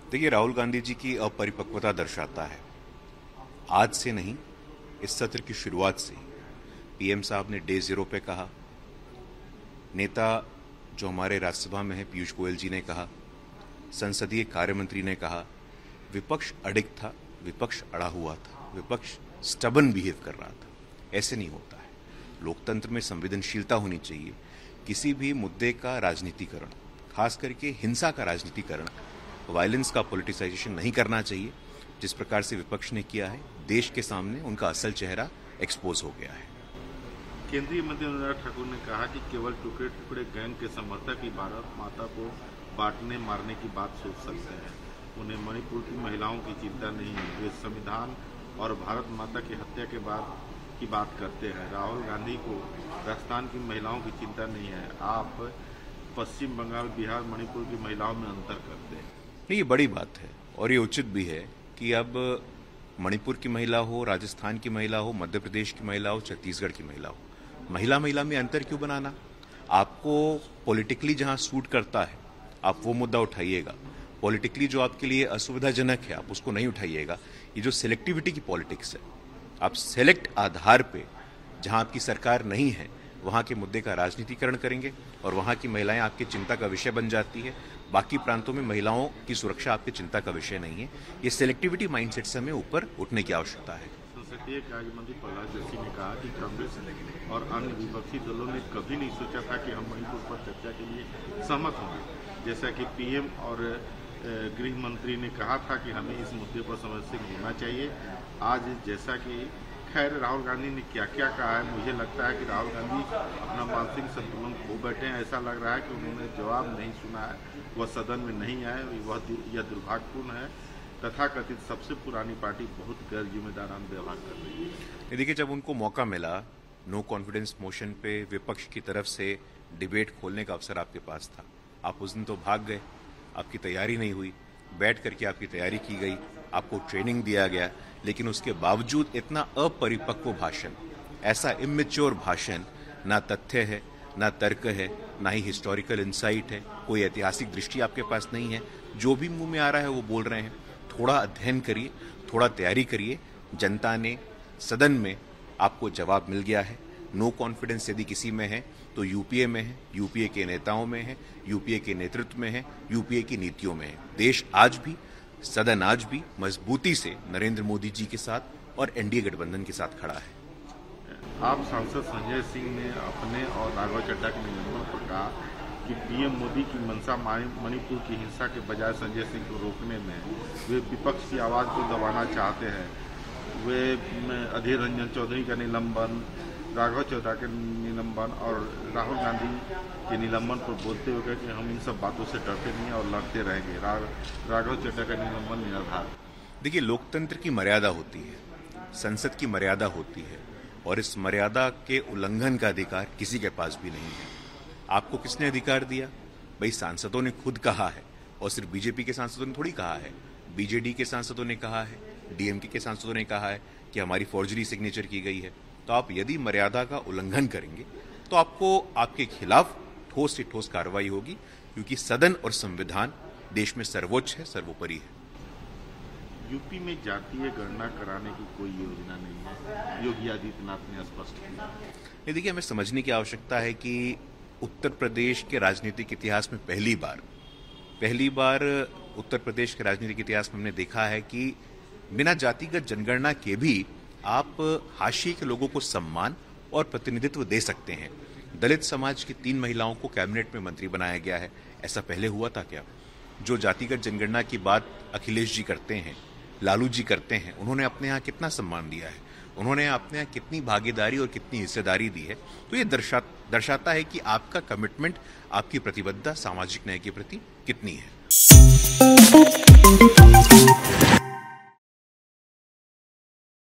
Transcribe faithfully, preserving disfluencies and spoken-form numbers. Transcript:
देखिए, राहुल गांधी जी की अपरिपक्वता दर्शाता है। आज से नहीं, इस सत्र की शुरुआत से ही पीएम साहब ने डे जीरो पे कहा, नेता जो हमारे राज्यसभा में है पीयूष गोयल जी ने कहा, संसदीय कार्य मंत्री ने कहा, विपक्ष अडिग था, विपक्ष अड़ा हुआ था, विपक्ष स्टबन बिहेव कर रहा था। ऐसे नहीं होता है। लोकतंत्र में संवेदनशीलता होनी चाहिए। किसी भी मुद्दे का राजनीतिकरण, खास करके हिंसा का राजनीतिकरण, वायलेंस का पॉलिटिसाइजेशन नहीं करना चाहिए। जिस प्रकार से विपक्ष ने किया है, देश के सामने उनका असल चेहरा एक्सपोज हो गया है। केंद्रीय मंत्री अनुराग ठाकुर ने कहा कि केवल टुकड़े टुकड़े गैंग के समर्थक ही भारत माता को बांटने मारने की बात सोच सकते हैं। उन्हें मणिपुर की महिलाओं की चिंता नहीं है। वे संविधान और भारत माता की हत्या के बाद की बात करते हैं। राहुल गांधी को राजस्थान की महिलाओं की चिंता नहीं है। आप पश्चिम बंगाल, बिहार, मणिपुर की महिलाओं में अंतर करते हैं। ये बड़ी बात है और ये उचित भी है कि अब मणिपुर की महिला हो, राजस्थान की महिला हो, मध्य प्रदेश की महिला हो, छत्तीसगढ़ की महिला हो, महिला महिला में अंतर क्यों बनाना? आपको पॉलिटिकली जहां सूट करता है आप वो मुद्दा उठाइएगा। पॉलिटिकली जो आपके लिए असुविधाजनक है आप उसको नहीं उठाइएगा। ये जो सिलेक्टिविटी की पॉलिटिक्स है, आप सेलेक्ट आधार पे जहां आपकी सरकार नहीं है वहां के मुद्दे का राजनीतिकरण करेंगे और वहां की महिलाएं आपकी चिंता का विषय बन जाती है। बाकी प्रांतों में महिलाओं की सुरक्षा आपकी चिंता का विषय नहीं है। ये सिलेक्टिविटी माइंडसेट से हमें ऊपर उठने की आवश्यकता है। संसदीय कार्य मंत्री प्रहलाद जोशी ने कहा कि कांग्रेस और अन्य विपक्षी दलों ने कभी नहीं सोचा था कि हम मणिपुर पर चर्चा के लिए सहमत होंगे। जैसा कि पीएम और गृह मंत्री ने कहा था कि हमें इस मुद्दे पर समझौता होना चाहिए। आज जैसा कि खैर राहुल गांधी ने क्या क्या कहा है, मुझे लगता है कि राहुल गांधी अपना मानसिक संतुलन खो बैठे हैं। ऐसा लग रहा है कि उन्होंने जवाब नहीं सुना है, वह सदन में नहीं आए। वह यह दुर्भाग्यपूर्ण है। तथाकथित सबसे पुरानी पार्टी बहुत गैर जिम्मेदाराना व्यवहार कर रही है। देखिए, जब उनको मौका मिला नो कॉन्फिडेंस मोशन पे विपक्ष की तरफ से डिबेट खोलने का अवसर आपके पास था, आप उस दिन तो भाग गए। आपकी तैयारी नहीं हुई, बैठ करके आपकी तैयारी की गई, आपको ट्रेनिंग दिया गया, लेकिन उसके बावजूद इतना अपरिपक्व भाषण, ऐसा इमेच्योर भाषण, ना तथ्य है, ना तर्क है, ना ही हिस्टोरिकल इंसाइट है, कोई ऐतिहासिक दृष्टि आपके पास नहीं है। जो भी मुंह में आ रहा है वो बोल रहे हैं। थोड़ा अध्ययन करिए, थोड़ा तैयारी करिए। जनता ने सदन में आपको जवाब मिल गया है। नो कॉन्फिडेंस यदि किसी में है तो यूपीए में है, यूपीए के नेताओं में है, यूपीए के नेतृत्व में है, यूपीए की नीतियों में है। देश आज भी, सदन आज भी मजबूती से नरेंद्र मोदी जी के साथ और एनडीए गठबंधन के साथ खड़ा है। आप सांसद संजय सिंह ने अपने और राघव चड्ढा के निवेदन पर कहा कि पीएम मोदी की मंशा मणिपुर की हिंसा के बजाय संजय सिंह को रोकने में, वे विपक्ष की आवाज को दबाना चाहते हैं। वे अधीर रंजन चौधरी का निलंबन, राघव चड्ढा के निलंबन और राहुल गांधी के निलंबन पर बोलते हुए कि हम इन सब बातों से डरते नहीं और लड़ते रहेंगे। राघव चड्ढा का निलंबन निराधार। देखिए, लोकतंत्र की मर्यादा होती है, संसद की मर्यादा होती है और इस मर्यादा के उल्लंघन का अधिकार किसी के पास भी नहीं है। आपको किसने अधिकार दिया? भाई, सांसदों ने खुद कहा है और सिर्फ बीजेपी के सांसदों ने थोड़ी कहा है। बीजेडी के सांसदों ने कहा है, डीएमके के सांसदों ने कहा है कि हमारी फॉर्जरी सिग्नेचर की गई है। तो आप यदि मर्यादा का उल्लंघन करेंगे तो आपको आपके खिलाफ ठोस से ठोस कार्रवाई होगी, क्योंकि सदन और संविधान देश में सर्वोच्च है, सर्वोपरि है। यूपी में जातीय गणना कराने की कोई योजना नहीं है, योगी आदित्यनाथ ने स्पष्ट किया। ये देखिए, हमें समझने की आवश्यकता है कि उत्तर प्रदेश के राजनीतिक इतिहास में पहली बार पहली बार उत्तर प्रदेश के राजनीतिक इतिहास में हमने देखा है कि बिना जातिगत जनगणना के भी आप हाशिए के लोगों को सम्मान और प्रतिनिधित्व दे सकते हैं। दलित समाज की तीन महिलाओं को कैबिनेट में मंत्री बनाया गया है। ऐसा पहले हुआ था क्या? जो जातिगत जनगणना की बात अखिलेश जी करते हैं, लालू जी करते हैं, उन्होंने अपने यहाँ कितना सम्मान दिया है, उन्होंने अपने यहाँ कितनी भागीदारी और कितनी हिस्सेदारी दी है। तो ये दर्शा दर्शाता है कि आपका कमिटमेंट, आपकी प्रतिबद्धता सामाजिक न्याय के प्रति कितनी है।